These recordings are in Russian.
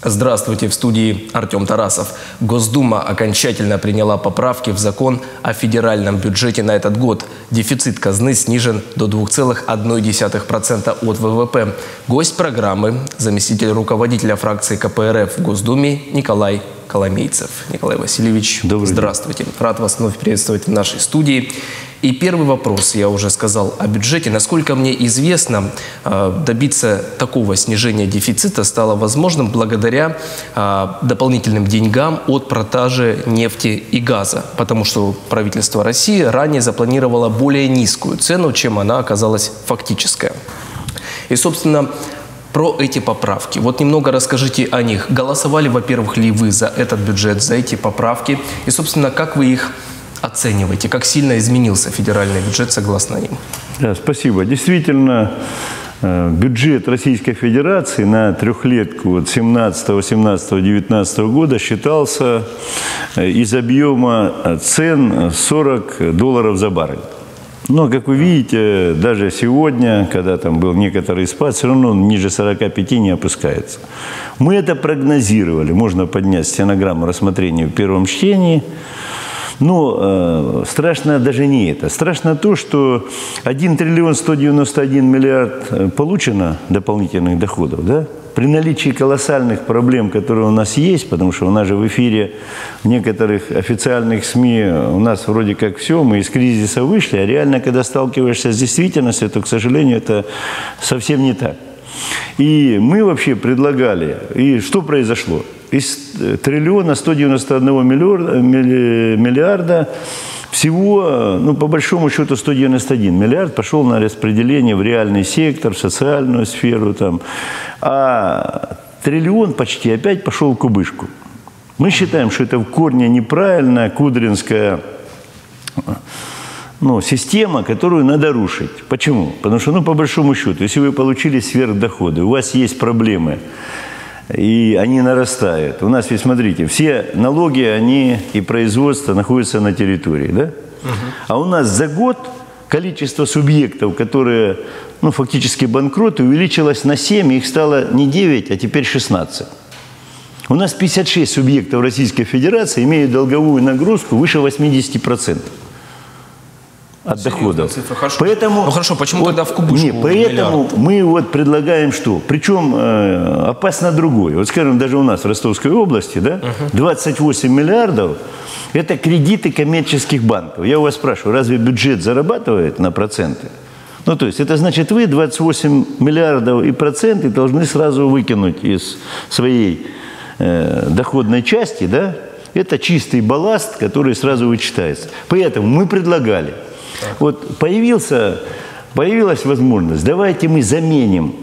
Здравствуйте, в студии Артем Тарасов. Госдума окончательно приняла поправки в закон о федеральном бюджете на этот год. Дефицит казны снижен до 2,1% от ВВП. Гость программы – заместитель руководителя фракции КПРФ в Госдуме Николай Коломейцев. Николай Васильевич, здравствуйте. Рад вас вновь приветствовать в нашей студии. И первый вопрос, я уже сказал о бюджете. Насколько мне известно, добиться такого снижения дефицита стало возможным благодаря дополнительным деньгам от продажи нефти и газа. Потому что правительство России ранее запланировало более низкую цену, чем она оказалась фактическая. И, собственно, про эти поправки. Вот немного расскажите о них. Голосовали, во-первых, ли вы за этот бюджет, за эти поправки? И, собственно, как вы их оцениваете? Как сильно изменился федеральный бюджет согласно им? Да, спасибо. Действительно, бюджет Российской Федерации на трехлетку от 17, 18, 19 года считался из объема цен $40 за баррель. Но, как вы видите, даже сегодня, когда там был некоторый спад, все равно он ниже 45 не опускается. Мы это прогнозировали. Можно поднять стенограмму рассмотрения в первом чтении. Но страшно даже не это. Страшно то, что 1 триллион 191 миллиард получено дополнительных доходов, да? При наличии колоссальных проблем, которые у нас есть, потому что у нас же в эфире в некоторых официальных СМИ у нас вроде как все, мы из кризиса вышли, а реально, когда сталкиваешься с действительностью, то, к сожалению, это совсем не так. И мы вообще предлагали, и что произошло? Из триллиона 191 миллиарда всего, ну, по большому счету, 191 миллиард пошел на распределение в реальный сектор, в социальную сферу, там, а триллион почти опять пошел в кубышку. Мы считаем, что это в корне неправильная кудринская система, которую надо рушить. Почему? Потому что, по большому счету, если вы получили сверхдоходы, у вас есть проблемы, и они нарастают. У нас ведь, смотрите, все налоги, они и производство находятся на территории, да? А у нас за год количество субъектов, которые, фактически банкроты, увеличилось на 7, их стало не 9, а теперь 16. У нас 56 субъектов Российской Федерации имеют долговую нагрузку выше 80%. От доходов. Хорошо. Поэтому, хорошо, почему тогда в кубышку? Поэтому мы предлагаем что? Причем опасно другое. Вот скажем, даже у нас в Ростовской области, да, 28 миллиардов – это кредиты коммерческих банков. Я у вас спрашиваю, разве бюджет зарабатывает на проценты? То есть это значит, вы 28 миллиардов и проценты должны сразу выкинуть из своей доходной части, да? Это чистый балласт, который сразу вычитается. Поэтому мы предлагали. Вот появилась возможность, давайте мы заменим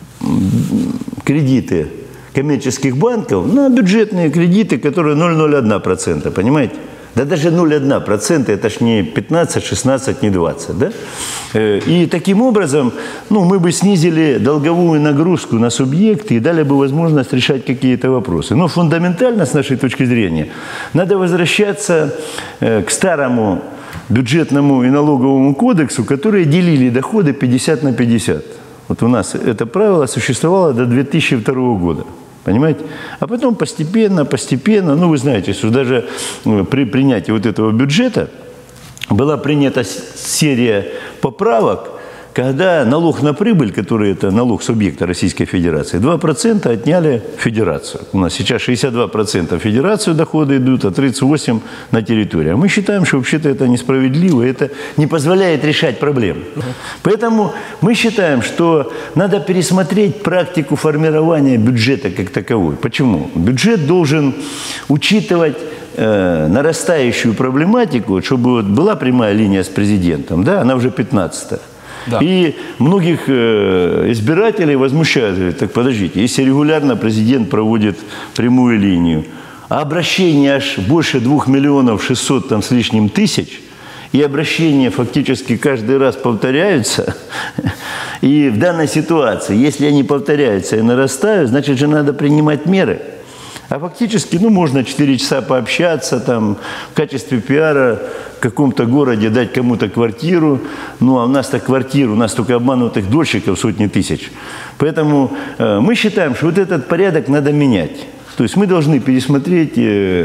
кредиты коммерческих банков на бюджетные кредиты, которые 0,01%, понимаете? Да даже 0,1%, это ж не 15, 16, не 20, да? И таким образом, мы бы снизили долговую нагрузку на субъекты и дали бы возможность решать какие-то вопросы. Но фундаментально, с нашей точки зрения, надо возвращаться к старому бюджетному и налоговому кодексу, которые делили доходы 50 на 50. Вот у нас это правило существовало до 2002 года. Понимаете? А потом постепенно, вы знаете, что даже при принятии вот этого бюджета была принята серия поправок, когда налог на прибыль, который это налог субъекта Российской Федерации, 2% отняли федерацию. У нас сейчас 62% федерацию доходы идут, а 38% на территорию. А мы считаем, что вообще-то это несправедливо, это не позволяет решать проблемы. Поэтому мы считаем, что надо пересмотреть практику формирования бюджета как таковой. Почему? Бюджет должен учитывать нарастающую проблематику, чтобы была прямая линия с президентом, да, она уже 15-я. Да. И многих избирателей возмущают, говорят, так подождите, если регулярно президент проводит прямую линию, а обращения аж больше 2 миллионов 600 там с лишним тысяч, и обращения фактически каждый раз повторяются, и в данной ситуации, если они повторяются и нарастают, значит же надо принимать меры. А фактически, можно 4 часа пообщаться, там, в качестве пиара в каком-то городе дать кому-то квартиру. А у нас-то квартир, у нас только обманутых дольщиков сотни тысяч. Поэтому мы считаем, что вот этот порядок надо менять. То есть мы должны пересмотреть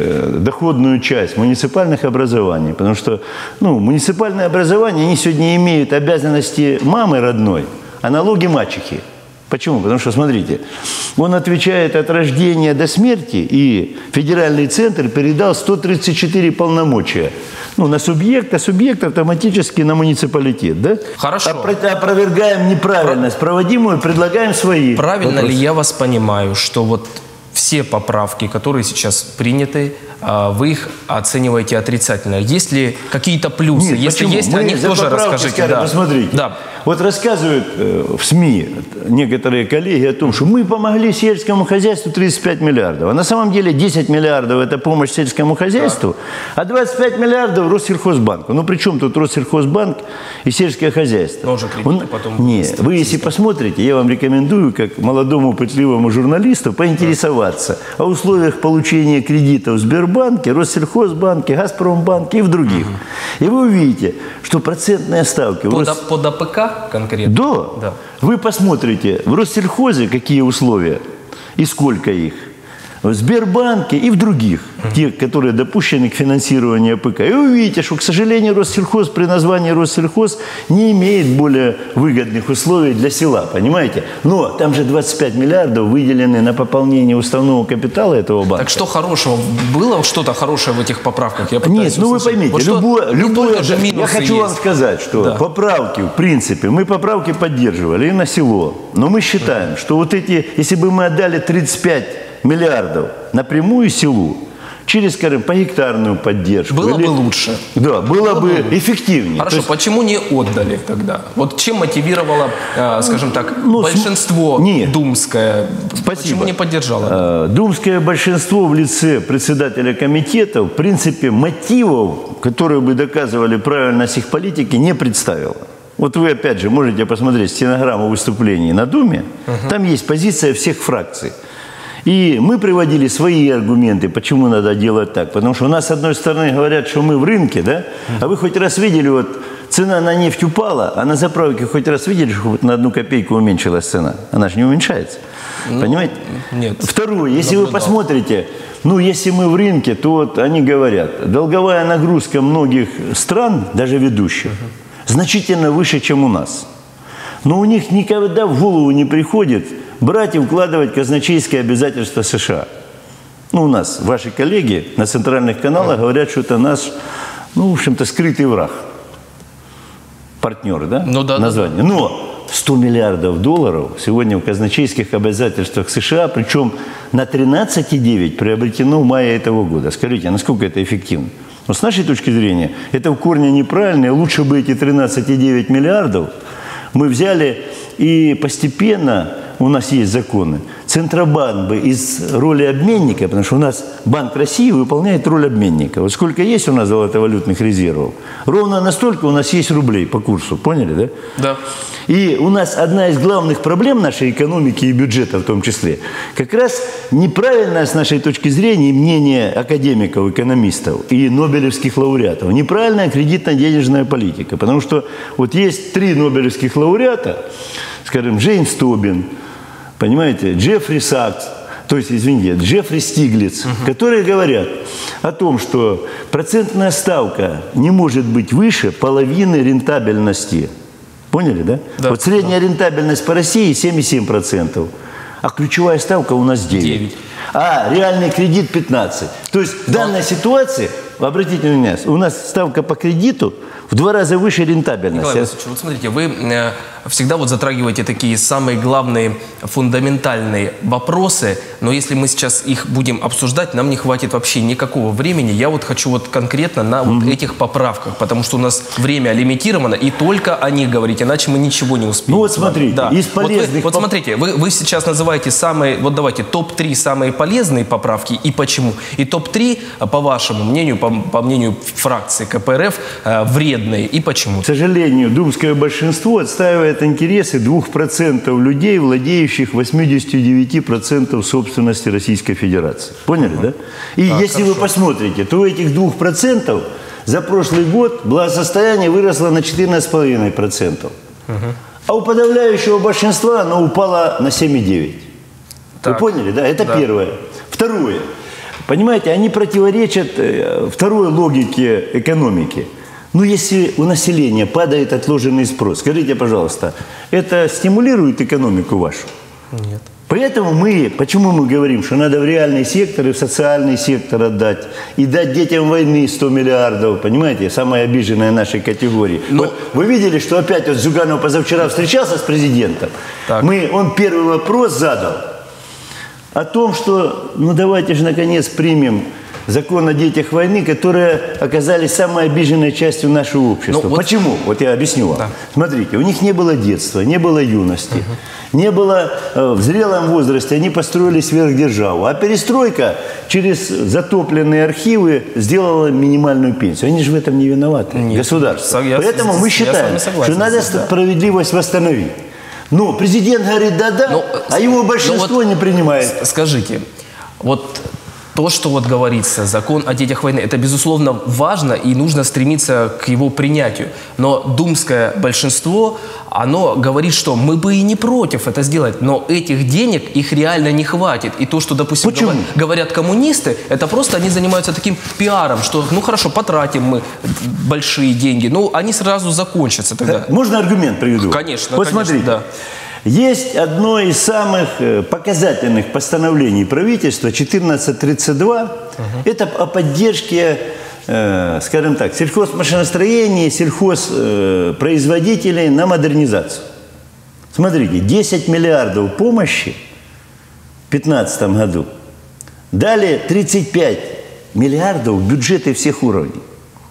доходную часть муниципальных образований, потому что муниципальные образования, они сегодня имеют обязанности мамы родной, а налоги мачехи. Почему? Потому что, смотрите, он отвечает от рождения до смерти, и федеральный центр передал 134 полномочия. На субъект, а субъект автоматически на муниципалитет, да? Хорошо. Опровергаем неправильность проводимую, предлагаем свои. Правильно ли я вас понимаю, что вот все поправки, которые сейчас приняты, вы их оцениваете отрицательно? Есть ли какие-то плюсы? Нет, если почему? есть, о них тоже расскажите. Да. Посмотрите. Да. Вот рассказывают в СМИ некоторые коллеги о том, что мы помогли сельскому хозяйству 35 миллиардов. А на самом деле 10 миллиардов – это помощь сельскому хозяйству, а 25 миллиардов – Россельхозбанку. Ну, при чем тут Россельхозбанк и сельское хозяйство? Тоже кредиты потом... Нет, вы если посмотрите, я вам рекомендую, как молодому пытливому журналисту, поинтересоваться о условиях получения кредитов в Сбербанке, Россельхозбанке, Газпромбанке и в других. И вы увидите, что процентные ставки... Под АПК конкретно? Да. Вы посмотрите в Россельхозе, какие условия и сколько их. В Сбербанке и в других, те, которые допущены к финансированию АПК. И вы увидите, что, к сожалению, Россельхоз при названии Россельхоз не имеет более выгодных условий для села, понимаете? Но там же 25 миллиардов выделены на пополнение уставного капитала этого банка. Так что хорошего? Было что-то хорошее в этих поправках? Нет, вы поймите, вот любое я хочу вам сказать, что поправки, в принципе, мы поправки поддерживали и на село. Но мы считаем, что вот эти, если бы мы отдали 35 миллиардов напрямую селу, через, скажем, погектарную поддержку. Было бы лучше. Да, было бы эффективнее. Хорошо, почему не отдали тогда? Вот чем мотивировало, скажем так, большинство думское? Спасибо. Почему не поддержало? Думское большинство в лице председателя комитета, в принципе, мотивов, которые бы доказывали правильность их политики, не представило. Вот вы, опять же, можете посмотреть стенограмму выступлений на Думе. Там есть позиция всех фракций. И мы приводили свои аргументы, почему надо делать так. Потому что у нас, с одной стороны, говорят, что мы в рынке, да? А вы хоть раз видели, вот цена на нефть упала, а на заправке хоть раз видели, что на 1 копейку уменьшилась цена? Она же не уменьшается. Понимаете? Нет. Второе, если вы посмотрите, если мы в рынке, то вот они говорят, долговая нагрузка многих стран, даже ведущих, значительно выше, чем у нас. Но у них никогда в голову не приходит брать и вкладывать казначейские обязательства США. У нас ваши коллеги на центральных каналах говорят, что это наш, в общем-то, скрытый враг. Партнер, да? Название. Но 100 миллиардов долларов сегодня в казначейских обязательствах США, причем на 13,9 приобретено в мае этого года. Скажите, насколько это эффективно? С нашей точки зрения, это в корне неправильно, и лучше бы эти 13,9 миллиардов мы взяли и постепенно, у нас есть законы, Центробанк бы из роли обменника, потому что у нас Банк России выполняет роль обменника. Вот сколько есть у нас золотовалютных резервов, ровно настолько у нас есть рублей по курсу. Поняли, да? Да. И у нас одна из главных проблем нашей экономики и бюджета в том числе, как раз неправильное с нашей точки зрения мнение академиков, экономистов и нобелевских лауреатов, неправильная кредитно-денежная политика. Потому что вот есть 3 нобелевских лауреата, скажем, Джеймс Тобин, понимаете, Джеффри Сакс, то есть, извините, Джеффри Стиглиц, которые говорят о том, что процентная ставка не может быть выше половины рентабельности. Поняли, да? Да. Вот средняя рентабельность по России 7,7%, а ключевая ставка у нас 9%. А реальный кредит 15%. То есть в данной ситуации, обратите внимание, у нас ставка по кредиту в 2 раза выше рентабельности. Николай Васильевич, вот смотрите, вы всегда вот затрагиваете такие самые главные фундаментальные вопросы, но если мы сейчас их будем обсуждать, нам не хватит вообще никакого времени. Я вот хочу вот конкретно на вот этих поправках, потому что у нас время лимитировано, и только о них говорить, иначе мы ничего не успеем. Ну вот смотрите, из полезных... Вот смотрите, вы сейчас называете самые, вот давайте, топ-3 самые полезные поправки, и почему? И топ-3, по вашему мнению, по мнению фракции КПРФ, вредные, и почему? К сожалению, думское большинство отстаивает интересы 2% людей, владеющих 89% собственности Российской Федерации. Поняли, да? И если вы посмотрите, то у этих 2% за прошлый год благосостояние выросло на 14,5%. А у подавляющего большинства оно упало на 7,9%. Вы поняли, да? Это первое. Второе. Понимаете, они противоречат второй логике экономики. Ну, если у населения падает отложенный спрос, скажите, пожалуйста, это стимулирует экономику вашу? Нет. Поэтому почему мы говорим, что надо в реальный сектор и в социальный сектор отдать, и дать детям войны 100 миллиардов, понимаете, самая обиженная нашей категории. Но... Вот вы видели, что опять вот Зюганов позавчера встречался с президентом, он первый вопрос задал о том, что, ну давайте же наконец примем закон о детях войны, которые оказались самой обиженной частью нашего общества. Почему? Вот я объясню вам. Да. Смотрите, у них не было детства, не было юности, не было в зрелом возрасте, они построили сверхдержаву. А перестройка через затопленные архивы сделала минимальную пенсию. Они же в этом не виноваты, государство. Поэтому мы считаем, что надо справедливость восстановить. Но президент говорит да-да, а его большинство не принимает. Скажите, вот... То, что вот говорится, закон о детях войны, это, безусловно, важно и нужно стремиться к его принятию. Но думское большинство, оно говорит, что мы бы и не против это сделать, но этих денег их реально не хватит. И то, что, допустим, говорят коммунисты, это просто они занимаются таким пиаром, что, ну хорошо, потратим мы большие деньги, но они сразу закончатся тогда. Можно аргумент приведу? Конечно. Вот конечно, смотрите. Да. Есть одно из самых показательных постановлений правительства, 1432, это о поддержке, скажем так, сельхозмашиностроения, сельхозпроизводителей на модернизацию. Смотрите, 10 миллиардов помощи в 2015 году дали 35 миллиардов бюджеты всех уровней.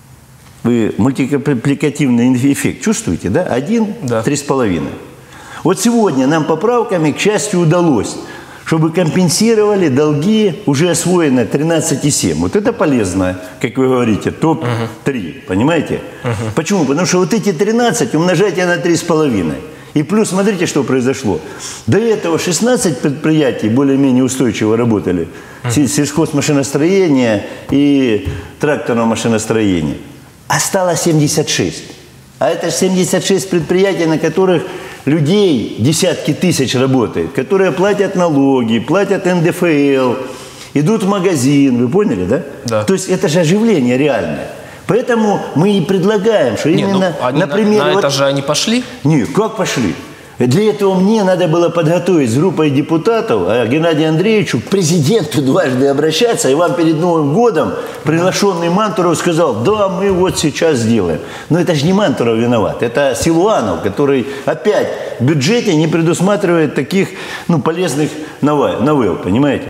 Вы мультипликативный эффект чувствуете, да? 1, 3,5. Вот сегодня нам поправками, к счастью, удалось, чтобы компенсировали долги, уже освоено 13,7. Вот это полезно, как вы говорите, топ-3, понимаете? Почему? Потому что вот эти 13 умножайте на 3,5. И плюс, смотрите, что произошло. До этого 16 предприятий более-менее устойчиво работали. Сельхозмашиностроение и тракторное машиностроение. А стало 76. А это 76 предприятий, на которых людей десятки тысяч работает, которые платят налоги, платят НДФЛ, идут в магазин, вы поняли, да? Да. То есть это же оживление реальное. Поэтому мы и предлагаем, что именно, например... На это же они пошли? Нет, как пошли? Для этого мне надо было подготовить с группой депутатов, а Геннадию Андреевичу, к президенту дважды обращаться, и вам перед Новым годом приглашенный Мантуров сказал, да, мы вот сейчас сделаем. Но это же не Мантуров виноват, это Силуанов, который опять в бюджете не предусматривает таких полезных новелл, понимаете?